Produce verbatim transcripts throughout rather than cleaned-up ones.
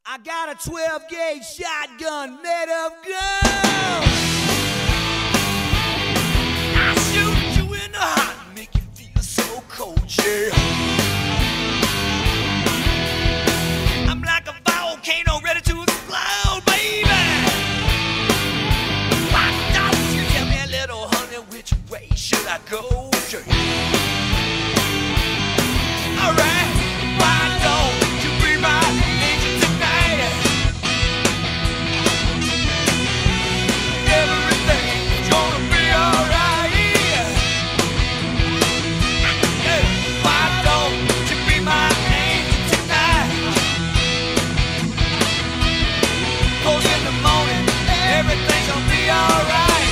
I got a twelve gauge shotgun made of gold. I shoot you in the heart and make you feel so cold, yeah. I'm like a volcano ready to explode, baby. Why don't you tell me a little, honey, which way should I go, yeah. Alright, why don't you be my angel tonight? Everything's gonna be alright. Yeah, why don't you be my angel tonight? 'Cause in the morning, everything's gonna be alright.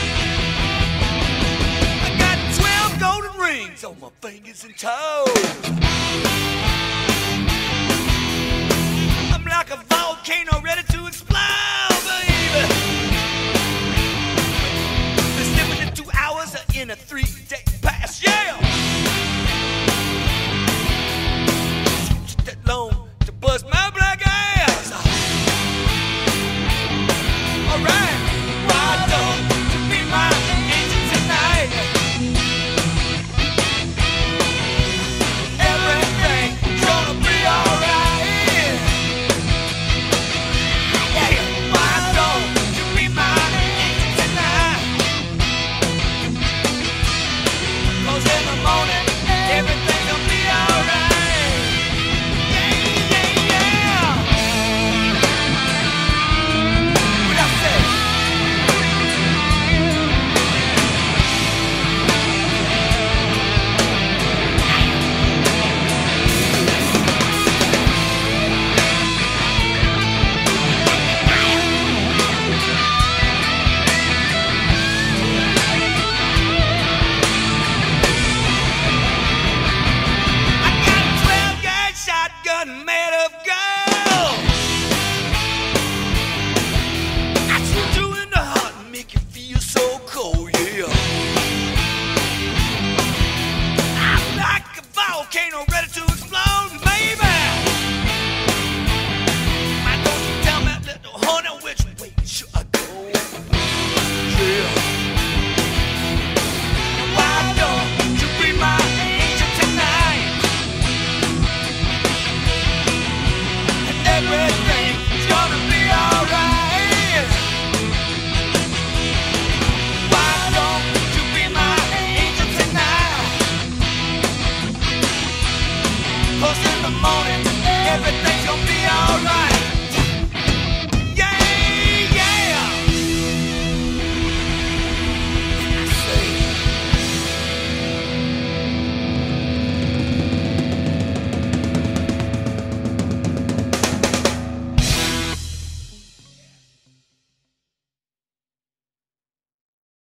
I got twelve golden rings on my fingers and toes. I'm like a volcano ready to explode, baby. Been slipping in two hours in a three-day pass, yeah. Took that long to bust my black ass. Alright, why don't you be my angel tonight? Everything's gonna be alright. Yeah, why don't you be my angel tonight? 'Cause in the morning, everything's gonna be alright. Yeah, yeah, yeah. What I say? I got a twelve gauge shotgun made of gold. I shoot you in the heart and make you feel so cold, yeah. I'm like a volcano ready to explode, baby. Why don't you tell me, little honey, which way should I go? Yeah. Why don't you be my angel tonight? And everything's gonna be alright. Why don't you be my angel tonight? 'Cause in the morning, everything's gonna be alright.